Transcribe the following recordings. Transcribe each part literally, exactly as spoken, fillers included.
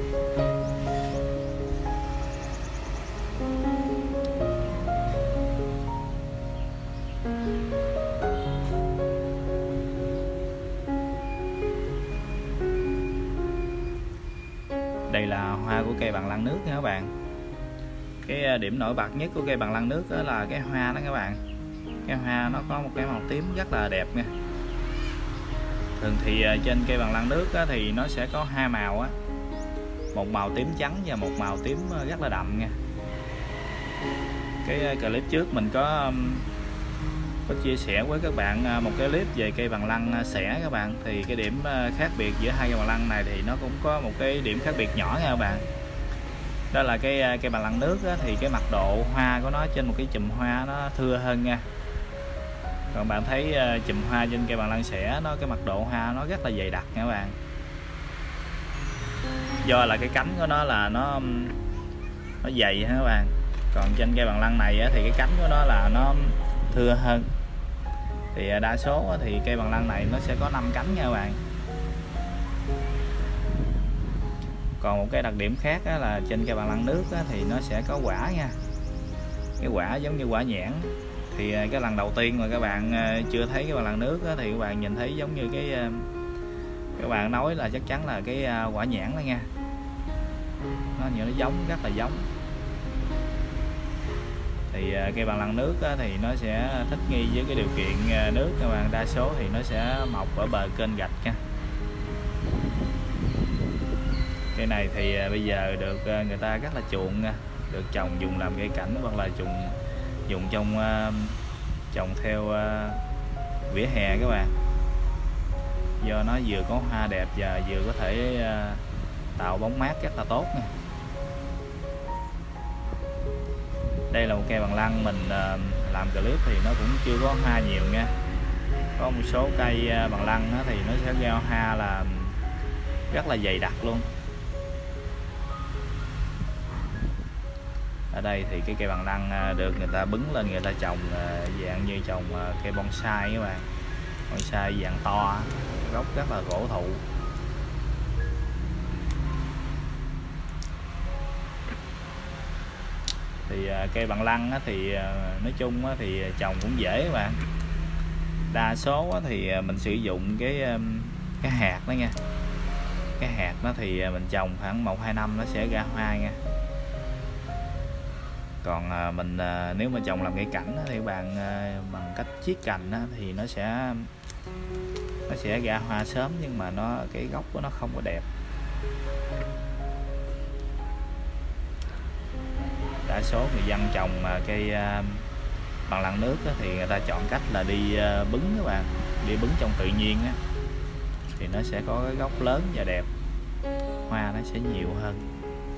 Đây là hoa của cây bằng lăng nước nha các bạn. Cái điểm nổi bật nhất của cây bằng lăng nước đó là cái hoa đó các bạn. Cái hoa nó có một cái màu tím rất là đẹp nha. Thường thì trên cây bằng lăng nước thì nó sẽ có hai màu á, một màu tím trắng và một màu tím rất là đậm nha. Cái clip trước mình có có chia sẻ với các bạn một cái clip về cây bằng lăng xẻ các bạn. Thì cái điểm khác biệt giữa hai cây bằng lăng này thì nó cũng có một cái điểm khác biệt nhỏ nha các bạn. Đó là cái cây bằng lăng nước á, thì cái mật độ hoa của nó trên một cái chùm hoa nó thưa hơn nha. Còn bạn thấy chùm hoa trên cây bằng lăng xẻ nó cái mật độ hoa nó rất là dày đặc nha các bạn. Do là cái cánh của nó là nó nó dày ha các bạn. Còn trên cây bằng lăng này á, thì cái cánh của nó là nó thưa hơn. Thì đa số á, thì cây bằng lăng này nó sẽ có năm cánh nha các bạn. Còn một cái đặc điểm khác á, là trên cây bằng lăng nước á, thì nó sẽ có quả nha. Cái quả giống như quả nhãn. Thì cái lần đầu tiên mà các bạn chưa thấy cái bằng lăng nước á, thì các bạn nhìn thấy giống như cái các bạn nói là chắc chắn là cái quả nhãn đó nha. Nó như nó giống, rất là giống. Thì cây bằng lăng nước á, thì nó sẽ thích nghi với cái điều kiện nước các bạn. Đa số thì nó sẽ mọc ở bờ kênh rạch nha. Cây này thì bây giờ được người ta rất là chuộng nha. Được trồng dùng làm cây cảnh hoặc là trồng dùng trong uh, trồng theo uh, vỉa hè các bạn. Do nó vừa có hoa đẹp và vừa có thể uh, tạo bóng mát rất là tốt nha. Đây là một cây bằng lăng mình uh, làm clip thì nó cũng chưa có hoa nhiều nha. Có một số cây uh, bằng lăng đó thì nó sẽ ra hoa là rất là dày đặc luôn. Ở đây thì cái cây bằng lăng được người ta bứng lên, người ta trồng dạng như trồng cây bonsai các bạn. Bonsai dạng to, gốc rất là cổ thụ. Thì cây bằng lăng thì nói chung thì trồng cũng dễ các bạn. Đa số thì mình sử dụng cái cái hạt đó nha. Cái hạt nó thì mình trồng khoảng một hai năm nó sẽ ra hoa nha. Còn mình nếu mà trồng làm cây cảnh thì các bạn bằng cách chiết cành thì nó sẽ nó sẽ ra hoa sớm, nhưng mà nó cái gốc của nó không có đẹp. Đa số người dân trồng cây bằng lăng nước thì người ta chọn cách là đi bứng các bạn, đi bứng trong tự nhiên á, thì nó sẽ có cái gốc lớn và đẹp, hoa nó sẽ nhiều hơn.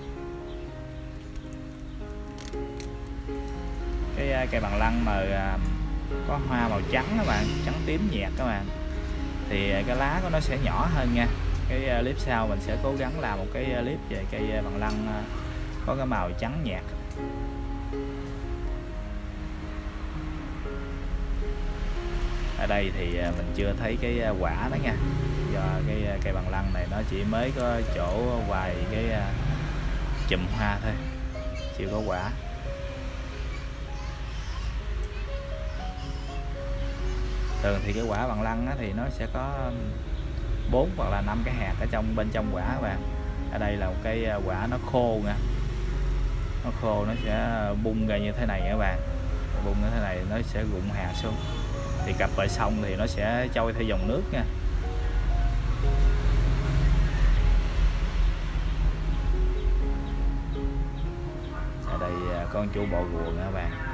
Cái cây bằng lăng mà có hoa màu trắng các bạn, trắng tím nhạt các bạn, thì cái lá của nó sẽ nhỏ hơn nha. Cái clip sau mình sẽ cố gắng làm một cái clip về cây bằng lăng có cái màu trắng nhạt. Ở đây thì mình chưa thấy cái quả đó nha, do cái cây bằng lăng này nó chỉ mới có chỗ vài cái chùm hoa thôi, chưa có quả. Thường thì cái quả bằng lăng thì nó sẽ có bốn hoặc là năm cái hạt ở trong bên trong quả các bạn. Ở đây là một cái quả nó khô nha, nó khô nó sẽ bung ra như thế này các bạn, bung như thế này nó sẽ rụng hạt xuống, thì cặp lại xong thì nó sẽ trôi theo dòng nước nha. Ở đây con chu bò rùa nha các bạn.